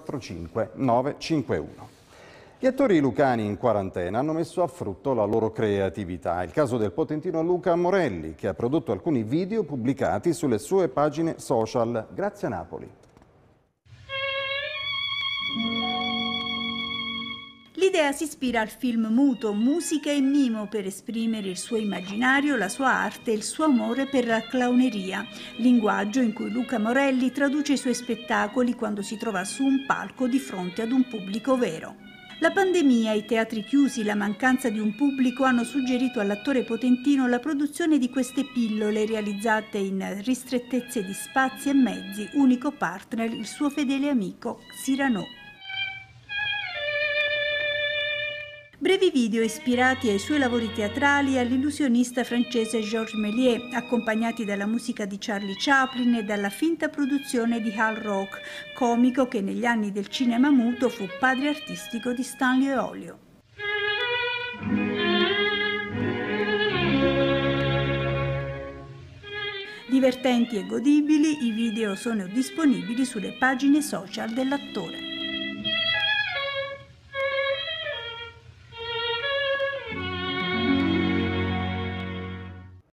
45 951. Gli attori lucani in quarantena hanno messo a frutto la loro creatività. È il caso del potentino Luca Morelli, che ha prodotto alcuni video pubblicati sulle sue pagine social. Grazie a Napoli. L'idea si ispira al film muto Musica e mimo per esprimere il suo immaginario, la sua arte e il suo amore per la clowneria, linguaggio in cui Luca Morelli traduce i suoi spettacoli quando si trova su un palco di fronte ad un pubblico vero. La pandemia, i teatri chiusi, la mancanza di un pubblico hanno suggerito all'attore potentino la produzione di queste pillole realizzate in ristrettezze di spazi e mezzi, unico partner il suo fedele amico Cyrano. Brevi video ispirati ai suoi lavori teatrali e all'illusionista francese Georges Méliès, accompagnati dalla musica di Charlie Chaplin e dalla finta produzione di Hal Roach, comico che negli anni del cinema muto fu padre artistico di Stanley Olio. Divertenti e godibili, i video sono disponibili sulle pagine social dell'attore.